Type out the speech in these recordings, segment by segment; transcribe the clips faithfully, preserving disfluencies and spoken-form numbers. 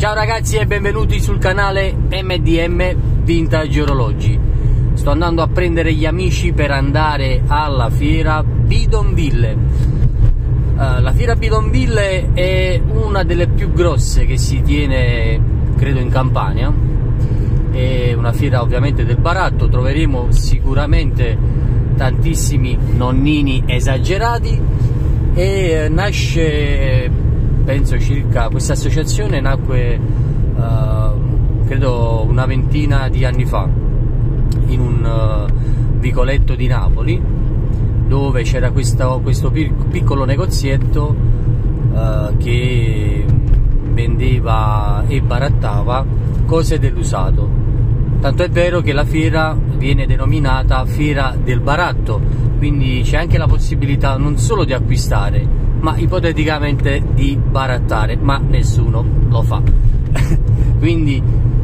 Ciao ragazzi e benvenuti sul canale M D M Vintage Orologi. Sto andando a prendere gli amici per andare alla fiera Bidonville. Uh, la fiera Bidonville è una delle più grosse che si tiene, credo, in Campania. È una fiera ovviamente del baratto, troveremo sicuramente tantissimi nonnini esagerati e nasce, penso circa, questa associazione nacque uh, credo una ventina di anni fa in un uh, vicoletto di Napoli, dove c'era questo, questo piccolo negozietto uh, che vendeva e barattava cose dell'usato. Tanto è vero che la fiera viene denominata Fiera del Baratto, quindi c'è anche la possibilità non solo di acquistare, ma ipoteticamente di barattare, ma nessuno lo fa. Quindi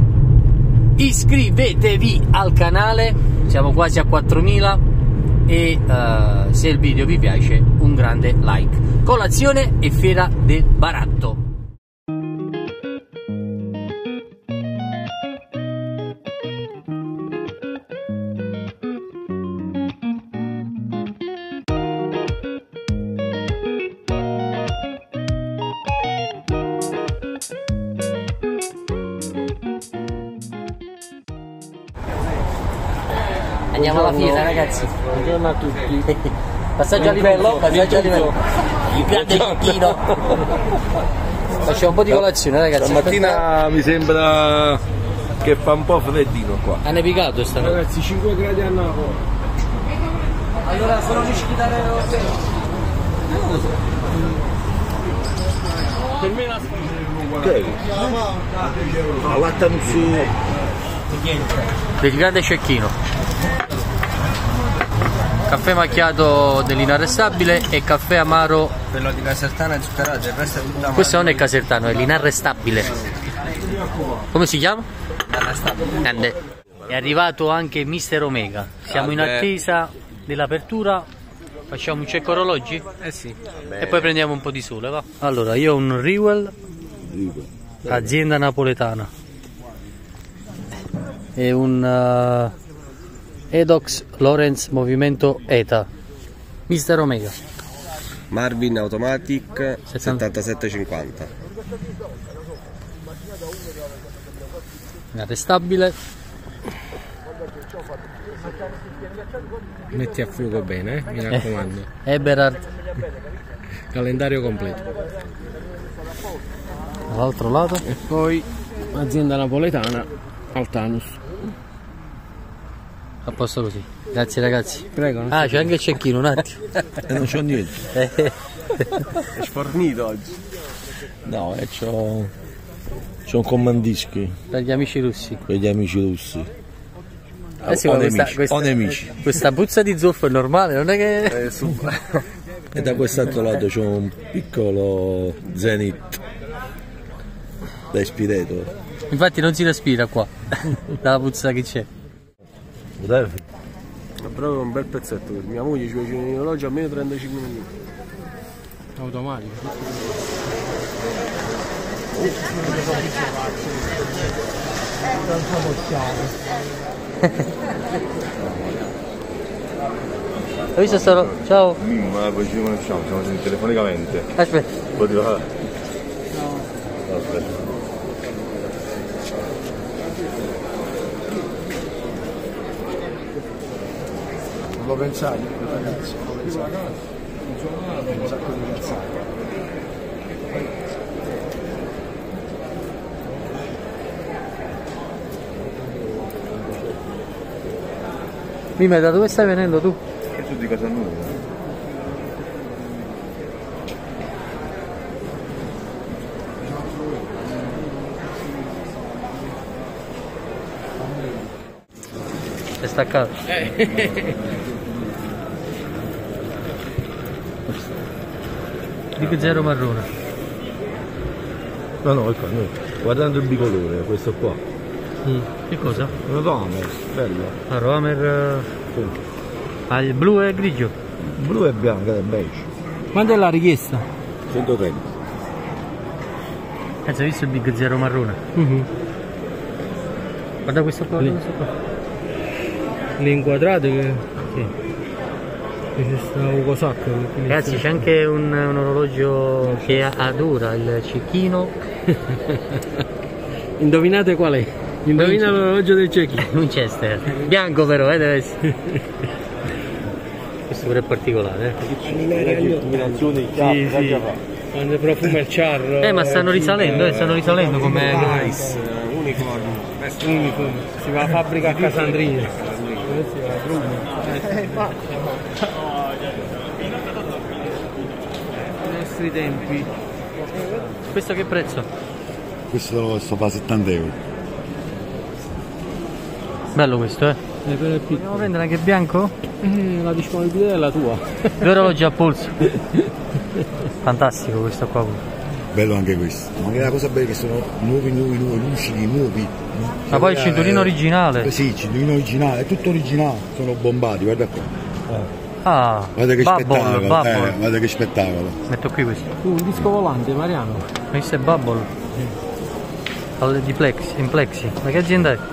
iscrivetevi al canale, siamo quasi a quattromila, e uh, se il video vi piace un grande like. Colazione e Fiera del Baratto. Andiamo alla fiera, ragazzi. Buongiorno a tutti. Passaggio a livello, passaggio a livello. Il grande cecchino. Facciamo un po' di colazione, ragazzi. Stamattina mi sembra che fa un po' freddino qua. Ha nevicato stanotte. Ragazzi, cinque gradi a Napoli. Allora sono riusciti a dare per me la Ok. No, latte su. Del grande cecchino. Caffè macchiato dell'inarrestabile e caffè amaro. quello di Casertano è zuccherato, il resto è tutta amaro. Questo non è casertano, è l'inarrestabile. Come si chiama? Grande. È arrivato anche mister Omega. Siamo in attesa dell'apertura. Facciamo un check orologi? Eh sì. E poi prendiamo un po' di sole, va? Allora, io ho un Rewell, azienda napoletana, e un uh, Edox Lorenz movimento ETA, mister Omega. Marvin Automatic settantasette cinquanta. Inarrestabile. Metti a fuoco bene, eh? Mi raccomando. Eh, Eberhard. Calendario completo. Dall'altro lato. E poi azienda napoletana Altanus. A posto così. Grazie ragazzi. Prego. Ah, c'è anche il cecchino, un attimo. E non c'ho niente. Eh, È sfornito oggi. No, e c'ho. C'ho un comandischi per gli amici russi. per gli amici russi. Eh sì, o, ma questa, nemici, questa, o nemici. questa puzza di zolfo è normale, non è che... Eh, super. E da quest'altro lato c'ho un piccolo Zenith da Ispireto. Infatti non si respira qua, dalla puzza che c'è. È proprio un bel pezzetto. Per mia moglie ci piace un orologio a meno trentacinque minuti. Automatico. Hai visto sto... Ciao. Ma poi ci conosciamo, siamo sentiti telefonicamente. Aspetta. Potevo fare? No. Aspetta. Non lo pensate, ragazzi, non lo pensate. Un sacco di cazzate. Mime, da dove stai venendo tu? E tu di casa nuova? È staccato. Big Zero marrone. No, no, ecco, no. Guardando il bicolore, questo qua. Mm. Che cosa? Una donna, bella. La Roamer. Sì. Ah, il blu e grigio. Blu e bianca, è beige. Quando è la richiesta? centotrenta. Cazzo, hai visto il Big Zero marrone? Mm-hmm. Guarda questo qua, Lì. questo qua. Lì inquadrato che... Sì. Qui c'è sta un cosacco. Ragazzi, c'è anche un, un orologio che adora il cecchino. Indovinate qual è? Indovina l'orologio del cecchino. Winchester. Bianco però, eh, deve essere. Questo pure è particolare, eh. Combinazioni Sì, sì. Quando profuma il ciarro. Eh, ma stanno risalendo, eh, stanno risalendo come... Nice. Unicorno. Unicorno. Si va a fabbrica a Casandrina. Si va a Bruma. I nostri tempi. Questo che prezzo? Questo te lo posso fare settanta euro. Bello questo, eh. Eh, però è piccolo. Dobbiamo prendere anche bianco? Eh, la disponibilità è la tua. Due orologi a polso. Fantastico questo qua. Bello anche questo. Ma che la cosa bella è che sono nuovi, nuovi, nuovi, lucidi, nuovi. Ma poi il cinturino originale. Eh, sì, il cinturino originale, è tutto originale. Sono bombati, guarda qua. Ah, Guarda che Bubble, spettacolo. Bubble. Eh, guarda che spettacolo. Metto qui questo. Tu, un disco volante, Mariano. Questo è Bubble. Al- Di Plexi, in Plexi. Ma che azienda è?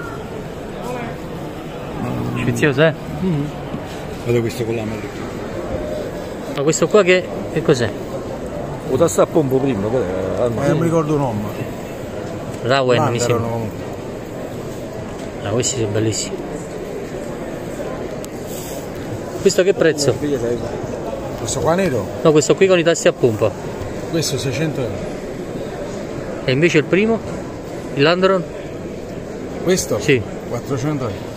Sfizioso, eh? Mm. Guarda questo con la madre. Ma questo qua che, che cos'è? Lo tasta a pompo prima, qual è? Ma non mi ricordo il nome. Rawen mi sembra. Erano- Ah, questi sono bellissimi. Questo che prezzo? Questo qua nero? No, questo qui con i tasti a pompa. Questo seicento euro. E invece il primo? Il Landron? Questo? Sì, quattrocento euro.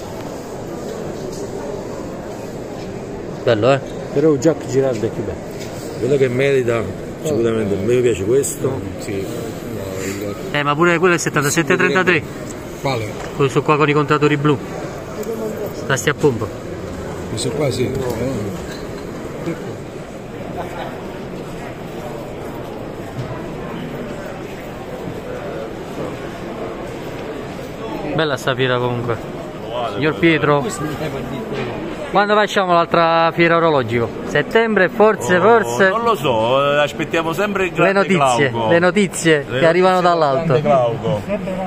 bello, eh? Però Jack Girardi è più bello. Quello che merita, sicuramente, a me mi piace questo. Sì. Eh, ma pure quello è settantasette trentatré. Quale? Questo qua con i contatori blu. Tasti a pompa. Questo qua sì. Bella sta fiera comunque. Signor Pietro, quando facciamo l'altra fiera orologico? Settembre, forse, forse? Non lo so, eh, aspettiamo sempre il Le grande notizie, Glauco. le notizie Le che arrivano notizie del dall'alto. grande Glauco.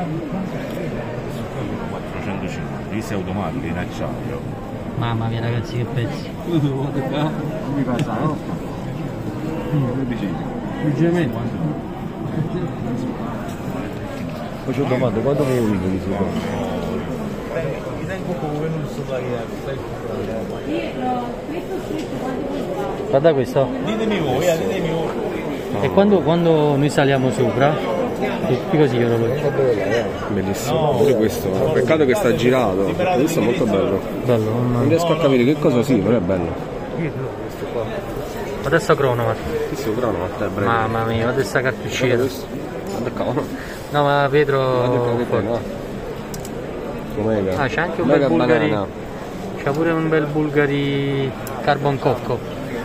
quattrocentocinquanta, questo è automatico in acciaio. Mamma mia ragazzi, che pezzi. Mi passa, no? Poi ci ho domanda, quando mi unico di su? Guarda questo. Ditemi voi, eh, ditemi voi. E quando, quando noi saliamo sopra, tutti così gli orologi. Bellissimo, pure questo. Peccato che sta girato. Questo è molto bello. Bello, mamma Non mia. riesco a capire che cosa sia, però è bello. Adesso cronometro. Questo è grano, ma te è breve. Mamma mia, guarda questa cartucciera. Guarda cavolo. No, ma Pietro. Guarda forte. no. Com'è? Ah, c'è anche un Mega bel Bulgari. banana. C'è pure un bel Bulgari Carbon Cocco.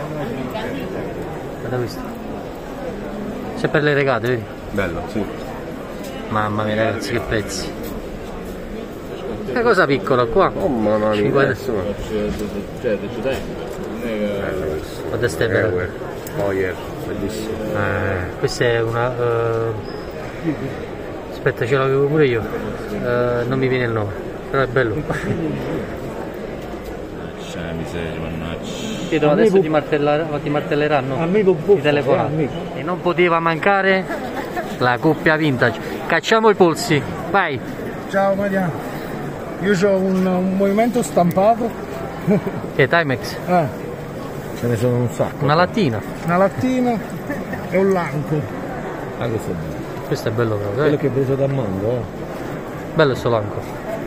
Guarda questo. C'è per le regate, vedi? Bello, sì. Mamma mia ragazzi, che pezzi. Che cosa piccola qua? Oh mamma mia. Guarda, Cioè, ci dai. guarda ste belle. Ewer. Oyer, bellissimo. Eh, questa è una... eh, aspetta, ce l'avevo pure io. Eh, non mi viene il nome, però è bello. C'è miseria, mannaggia. Pietro, adesso ti, martella- ti martelleranno Amico i buffo. telefonati. E non poteva mancare la coppia vintage. Cacciamo i polsi, vai! Ciao Mariano. Io ho un, un movimento stampato. Che è Timex? Eh, Ce ne sono un sacco. Una lattina. una lattina e un lanco. Ah, questo è bello. Questo è bello proprio, Quello eh? che è preso da Mando, eh. Bello sto lanco.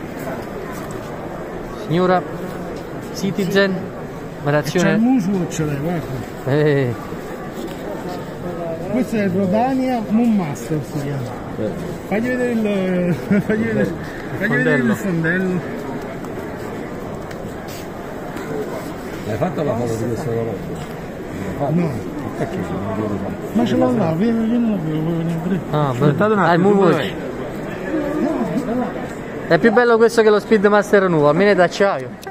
Signora Citizen, C'è variazione. il muso, ce l'hai, guarda. Eh, Questo è il Rodania Moon Master si chiama. Fagli vedere il. Fagli vedere, fagli vedere il fondello. Hai fatto la foto di questo orologio? No. Ma ce l'ho là, vieni, vieni là, ve lo vuoi venire a vedere? ah, bello. Ah, il Moonwatch. È più bello questo che lo Speedmaster nuovo, almeno è d'acciaio.